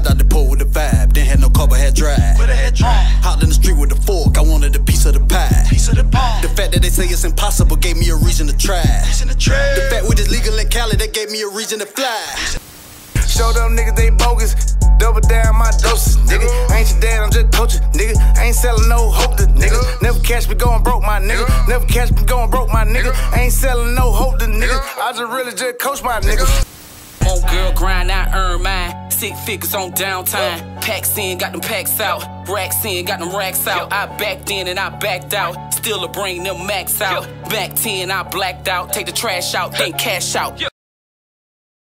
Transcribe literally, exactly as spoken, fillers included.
Hopped out the pole with the vibe, didn't have no car but had drive. But I had drive. Hopped in the street with a fork, I wanted a piece of the pie. Piece of the pie. The fact that they say it's impossible gave me a reason to try. Reason to try. The fact we just legal in Cali, that gave me a reason to fly. Show them niggas they bogus, double down my doses, nigga. I ain't your dad, I'm just coaching, nigga. I ain't selling no hope to niggas. Never catch me going broke, my nigga. Never catch me going broke, my nigga. I ain't selling no hope to niggas. I just really just coach my niggas. On girl grind, I earn mine. Six figures on downtime. Packs in, got them packs out. Racks in, got them racks out. I backed in and I backed out. Still a bring them max out. Back ten, I blacked out. Take the trash out, then cash out.